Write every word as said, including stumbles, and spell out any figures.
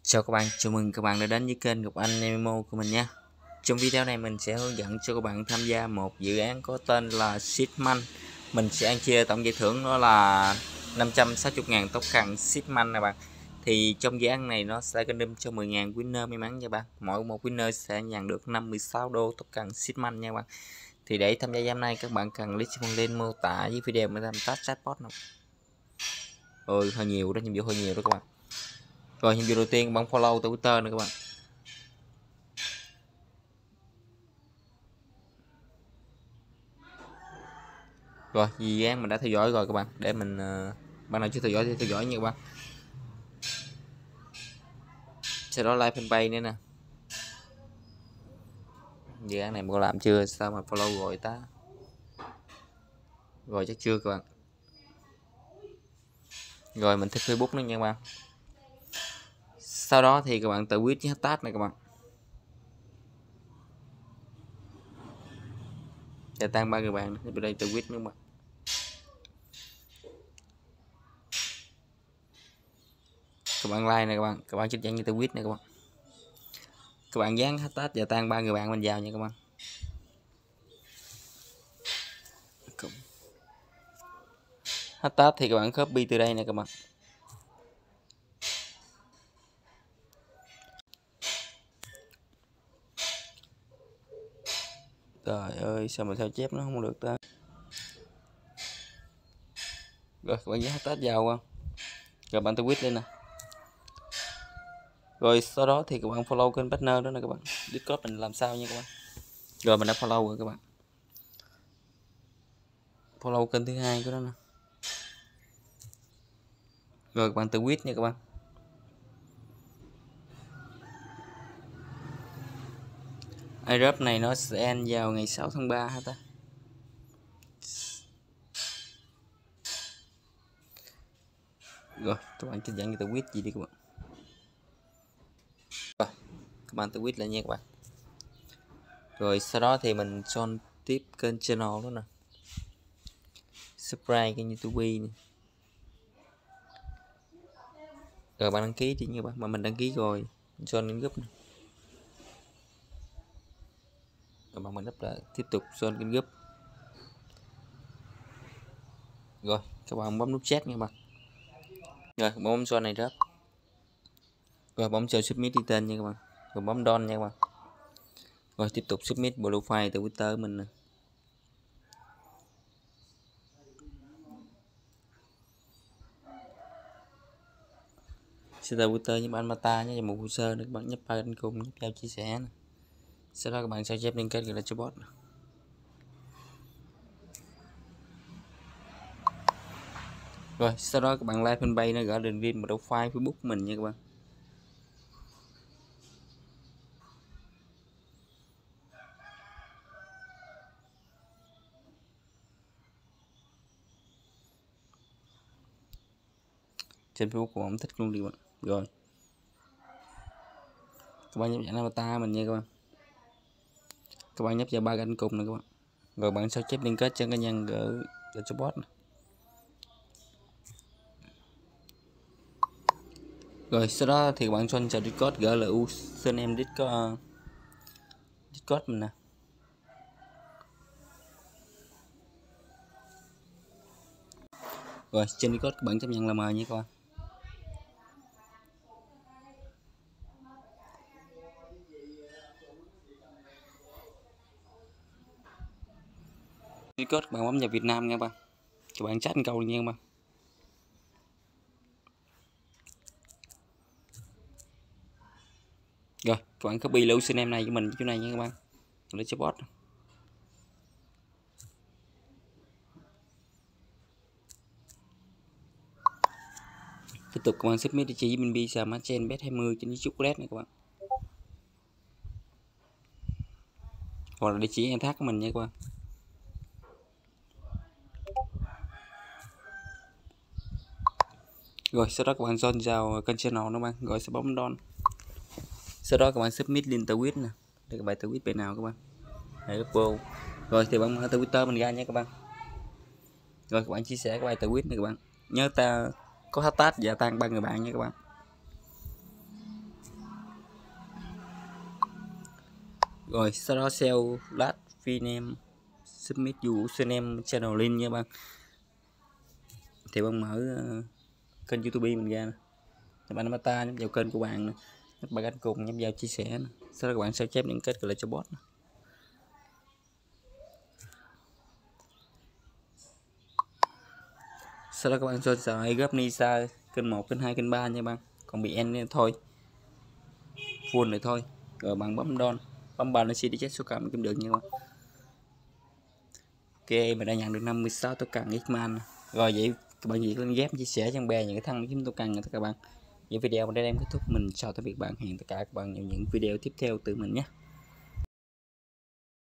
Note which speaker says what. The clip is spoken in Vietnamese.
Speaker 1: Chào các bạn, chào mừng các bạn đã đến với kênh Ngọc Anh em em ô của mình nha. Trong video này mình sẽ hướng dẫn cho các bạn tham gia một dự án có tên là Seedman. Mình sẽ ăn chia tổng giải thưởng đó là năm trăm sáu mươi ngàn token Seedman nè bạn. Thì trong dự án này nó sẽ random cho mười ngàn winner may mắn nha bạn. Mỗi một winner sẽ nhận được năm mươi sáu đô token Seedman nha bạn. Thì để tham gia giám này các bạn cần click vào link mô tả với video mình làm test chatbot nào. Ôi hơi nhiều đó, nhiệm vụ hơi nhiều đó các bạn. Rồi nhiệm vụ đầu tiên bấm follow từ Twitter nữa các bạn. Rồi dự án mình đã theo dõi rồi các bạn, để mình uh, bạn nào chưa theo dõi thì theo dõi nha các bạn. Sau đó like fanpage nữa nè. Dự án này mà có làm chưa, sao mà follow rồi ta? Rồi chắc chưa các bạn. Rồi mình thích Facebook nữa nha các bạn. Sau đó thì các bạn tự viết với hashtag này các bạn. Gia tăng ba người bạn bên đây tự viết nữa mà. Các bạn like này các bạn, các bạn trích dẫn như tự viết này các bạn. Các bạn dán hashtag gia tăng ba người bạn mình vào nha các bạn. Hashtag thì các bạn copy từ đây nè các bạn. Trời ơi sao mà sao chép nó không được ta. Rồi các bạn dán hashtag vào không? Rồi bạn tweet lên nè. Rồi sau đó thì các bạn follow kênh partner đó nè các bạn. Discord mình làm sao nha các bạn. Rồi mình đã follow rồi các bạn. Follow kênh thứ hai của đó nè. Rồi các bạn tự quyết nha các bạn. iDrop này nó sẽ end vào ngày sáu tháng ba hả ta? Rồi các bạn chỉ dẫn tự quyết gì đi các bạn. Rồi các bạn tự quyết lại nha các bạn. Rồi sau đó thì mình chọn tiếp kênh channel đó nè. Subscribe kênh YouTube này. Rồi bạn đăng ký đi nha các bạn, mà mình đăng ký rồi, join group này. Rồi bạn mình lắp lại tiếp tục join kênh group. Rồi các bạn bấm nút chat nha các bạn. Rồi bấm join này rớt. Rồi bấm cho submit đi tên nha các bạn. Rồi bấm done nha các bạn. Rồi tiếp tục submit profile từ Twitter của mình nè. Sẽ Twitter với bạn Mata nhé, một hồ sơ để các bạn nhấp ba kênh cùng, nhấp vào chia sẻ này. Sau đó các bạn sẽ chép liên kết gọi là cho bot. Rồi sau đó các bạn like fanpage nó gỡ đường link và profile Facebook của mình nha các bạn. Trên Facebook của ông thích luôn đi bạn. Rồi các bạn nhấp vào avatar mình nha các bạn. Các bạn nhấp vào ba kênh cùng này các bạn. Rồi bạn sao chép liên kết cho cá nhân gỡ gỡ cho bot này. Rồi sau đó thì bạn join vào Discord gỡ là username Discord Discord mình nè. Rồi trên Discord các bạn chấp nhận là mời nha các bạn. Discord các bạn bấm vào Việt Nam nha các bạn. Các bạn chat câu nha các bạn. Rồi các bạn copy lưu username này cho mình chỗ này nha các bạn. Để cho bot. Tiếp tục các bạn submit địa chỉ bên visa Machen bet hai mươi trên chocolate này các bạn. Hoặc là địa chỉ em thác của mình nha các bạn. Rồi sau đó các bạn join vào kênh channel nó bạn, rồi sẽ bấm done. Sau đó các bạn submit link tweet nè. Đây các bạn tweet bài nào các bạn. Đây Apple. Rồi thì bạn mở Twitter mình ra nha các bạn. Rồi các bạn chia sẻ cái bài tweet này các bạn. Nhớ ta có hashtag và tăng ba người bạn nha các bạn. Rồi sau đó sell last viname submit username channel link nha bạn. Thì bạn mở uh, kênh YouTube mình ra nè, các bạn avatar nhấp vào kênh của bạn nè, các bạn cánh cùng nhấp vào chia sẻ nè. Sau đó các bạn sao chép liên kết gửi lại cho bot nè. Sau đó các bạn chọn sợi gấp Nisa kênh một, kênh hai, kênh ba nha bạn. Còn bị en thôi full này thôi. Rồi bạn bấm don, bấm vào nó sẽ đi check số cộng kiếm được nha các bạn. Ok, mình đã nhận được năm mươi sáu token Xman. Rồi vậy các bạn chỉ lên ghép chia sẻ trang bè những cái thằng kiếm token nha các bạn. Những video mình đã đem kết thúc, mình chào tạm biệt bạn, hẹn tất cả các bạn vào những video tiếp theo từ mình nhé.